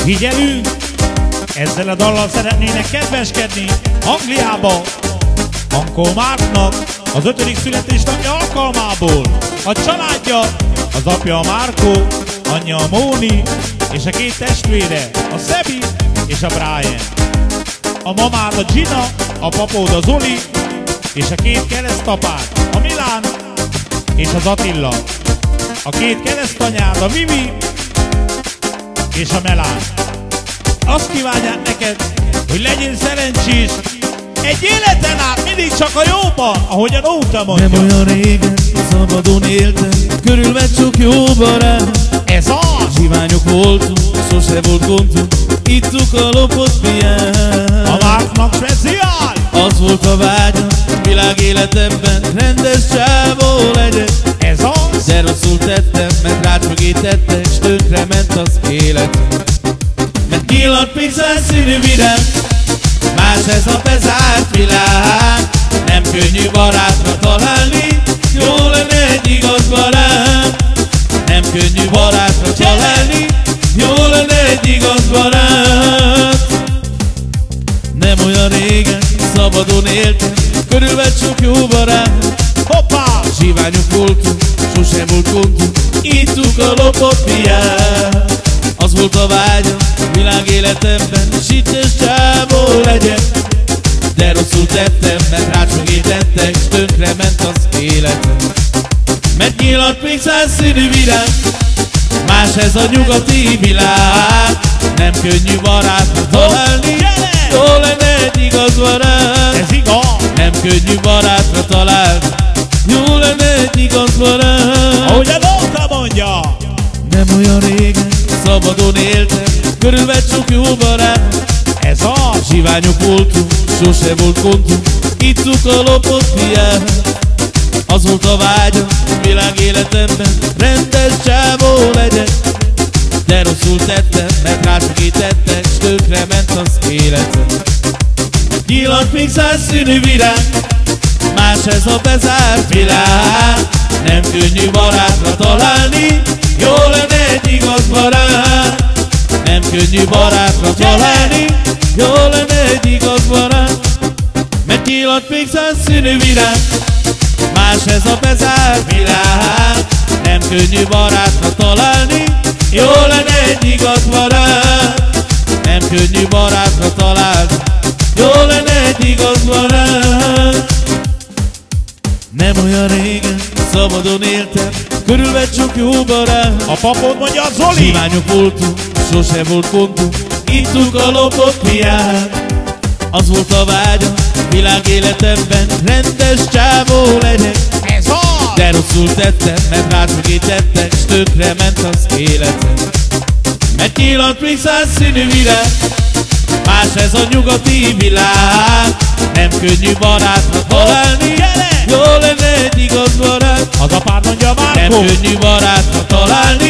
Figyelünk! Ezzel a dallal szeretnének kedveskedni Angliába Uncle Marknak az 5. születésnapja alkalmából. A családja, az apja a Marco, anyja a Móni, és a 2 testvére, a Sebi és a Brian. A mamád a Gina, a papód a Zoli, és a 2 keresztapád, a Milán és az Attila. A 2 keresztanyád, a Vivi és a Melán. Azt kívánják neked, hogy legyél szerencsés egy életen át, mindig csak a jóban, ahogyan óta mondja. Nem olyan régen, szabadon éltem, körülvett sok jó barát. Ez az! Zsiványok voltunk, sose volt gondunk, ittuk a lopott piát. A Márknak speciál! Az volt a vágyam, világ életemben rendes csávó legyek. Ez az! De rosszul tettem, mert rád mögé tettek, s tönkre ment az életem. Mert nyílt pixel színű virág, más ez a bezárt világ. Nem könnyű barátra találni, jó lenne egy igaz barát. Nem könnyű barátra találni, jó lenne egy igaz barát. Nem olyan régen, szabadon éltem, körülvett sok jó barát. Hoppá! Zsiványok voltunk, sose volt gondunk, ittuk a lopott piát. Az volt a vágyam, világ életemben, sittes csávó legyek. De rosszul tettem, mert rád mögé tettek, s tönkre ment az életem. Mert nyílt még 100 színű virág, más ez a nyugati világ. Nem könnyű barátra találni, jó lenne egy igaz barát. Ez igaz! Nem könnyű barátra találni, jó lenne egy igaz barát. Ahogyan óta mondja! Nem olyan régen, szabadon éltem, körülvett sok jó barát. Ez az! Zsiványok voltunk, sose volt gondunk, ittuk a lopott piát. Az volt a vágyam, világ életemben, rendes csávó legyek. De rosszul tettem, mert rád mögé tettek, s tönkre ment az életem. Nyílt még 100 színű virág, más ez a bezárt világ. Nem könnyű barátra találni, jó lenne egy igaz barát. Nem könnyű barátra találni, jó lenne egy igaz barát. Mert nyílt még 100 színű virág, más ez a bezárt világ. Nem könnyű barátra találni, jó lenne egy igaz barát. Nem könnyű barátra találni, jó lenne egy igaz barát. Nem olyan régen, szabadon éltem, körülvett sok jó barát. A papod mondja a Zoli! Zsiványok voltunk, sose volt gondunk, ittuk a lopott piát. Az volt a vágyam, világ életemben, rendes csávó legyek. Ez az! De rosszul tettem, mert rád mögé tettek, s tönkre ment az életem. Mert nyílt még 100 színű virág, más ez a nyugati világ. Nem könnyű barátra találni, jó lenne egy igaz barát. Az apád mondja a Márko! Nem könnyű barátra találni,